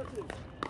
702.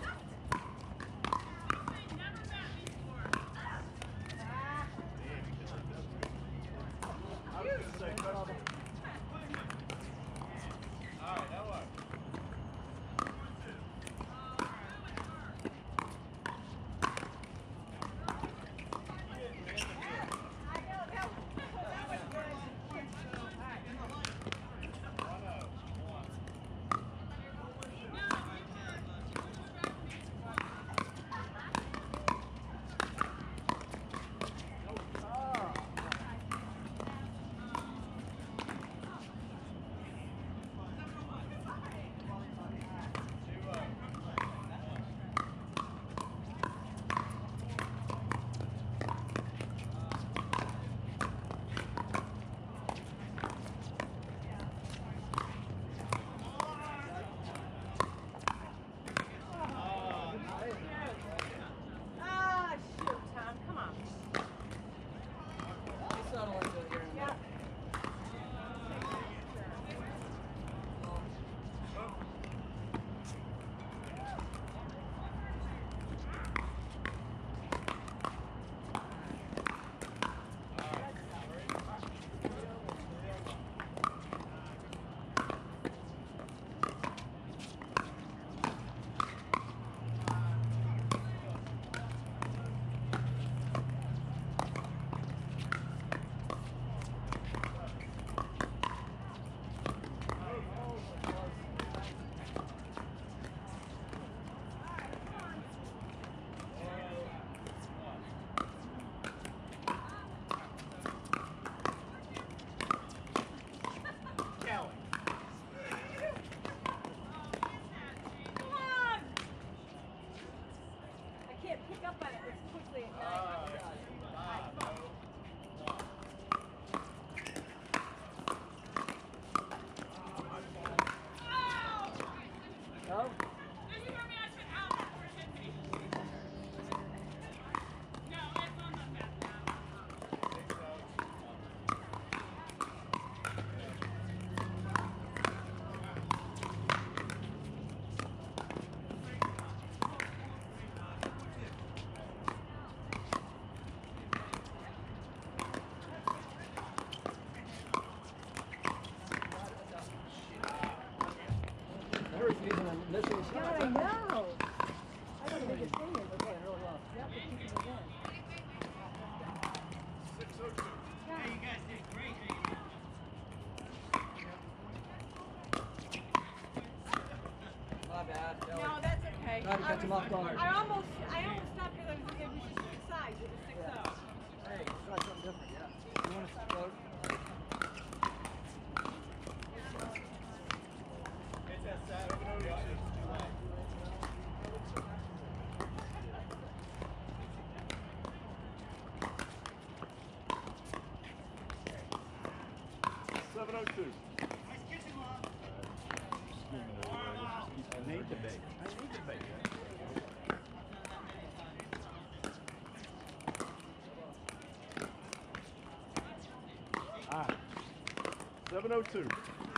God, I know. I don't think it's in there, but really well. Yep, it's keeping it in. 602. Hey, you guys did great. My bad. No, that's okay. Trying to catch him off guard. I almost stopped because it was just 6 sides. It was 6-0. Hey, try something different, yeah. You want to float? It's that 702. 702. Nice kitchen, Mom. I need to bake. I need to bake. All right. 702.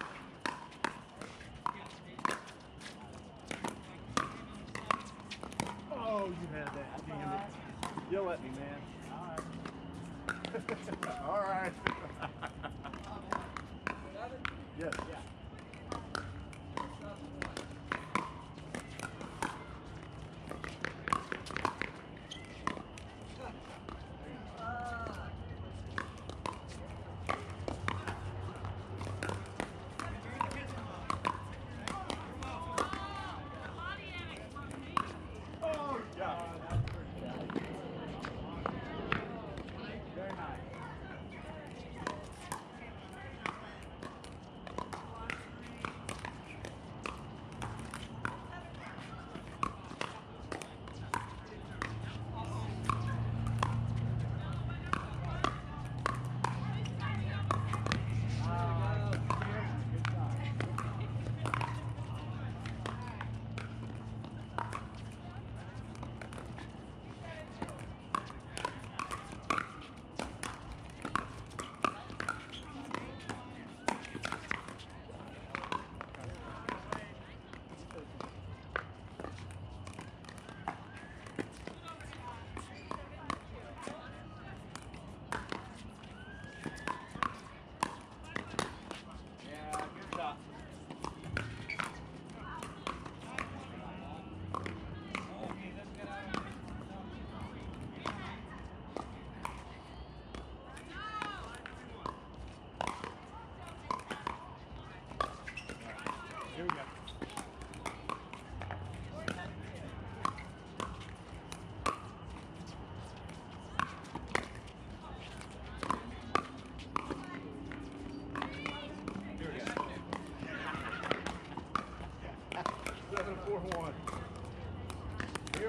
Oh, you had that. Damn it. Yell at me, man. All right. Yes. Yeah. Oh, yeah. Very nice.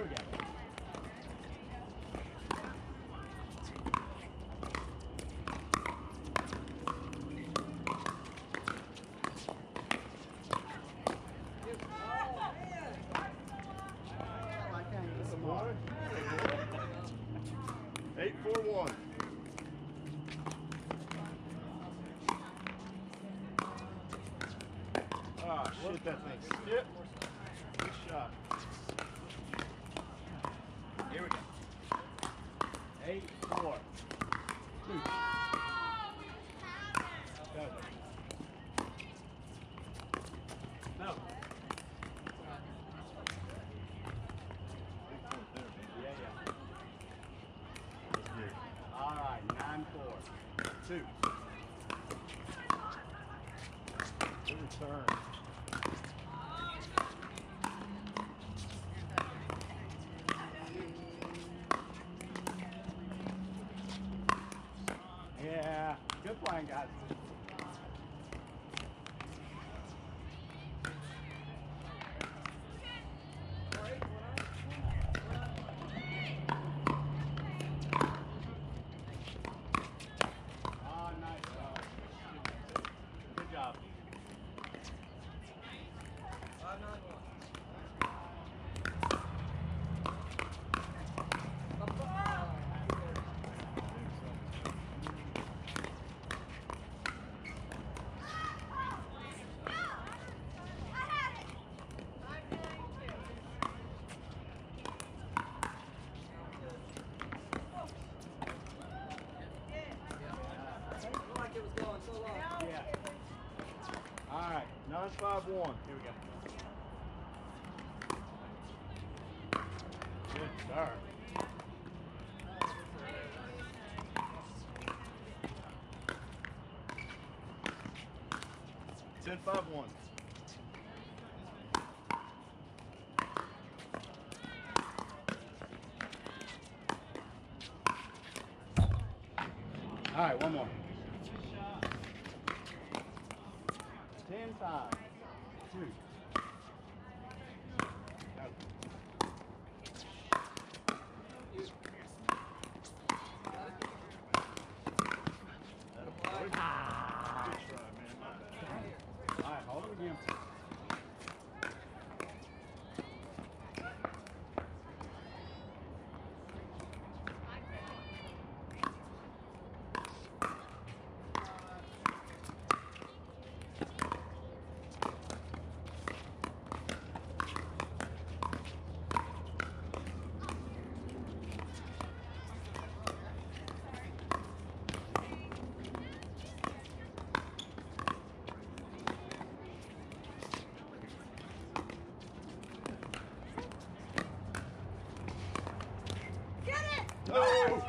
go. I can't get Some some more. more. 8-4-1. Ah, shit, that thing skipped. Good shot. Here we go. 8-4. Two. Go. No. Yeah, yeah. That's good. All right, 9-4. Two. Good return. Yeah, good playing, guys. Oh, nice job. Good job. 9-5-1. Here we go. Good start. Ten 5-1. All right, one more. 10-5. 2. Good try, man. My bad. All right, hold it again. Oh!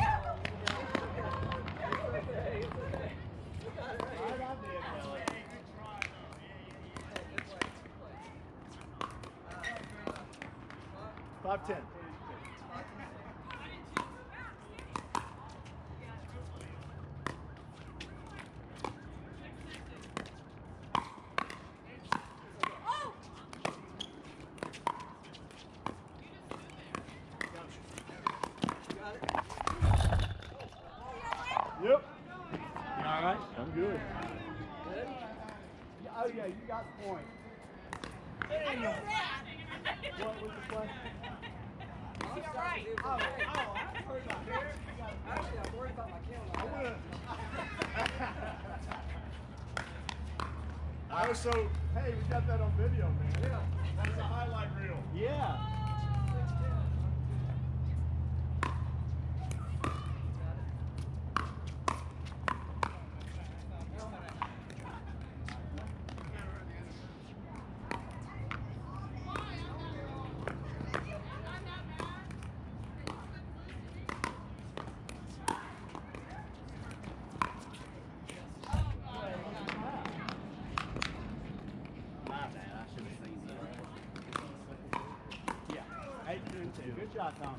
Right on there, Kelly. 5-10. Yep. You all right? I'm good. Oh yeah, you got the point. What was the play? Right. Actually, I'm worried about my camera. I was so, hey, we got that on video, man. Yeah. That's a highlight reel. Yeah. Yeah, 8-2. Good shot, Tom.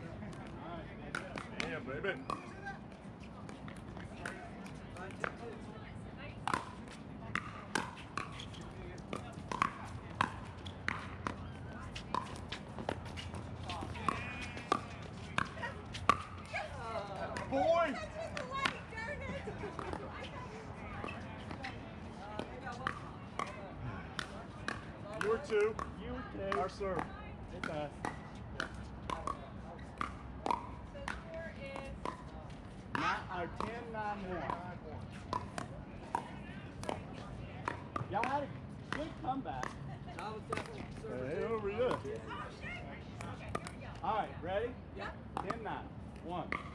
Yeah, baby. You were 2. You too. Our serve. It's us. So score is 10-9-1. Y'all had a good comeback. Hey, over you. All right, ready? yeah. 10-9. 1.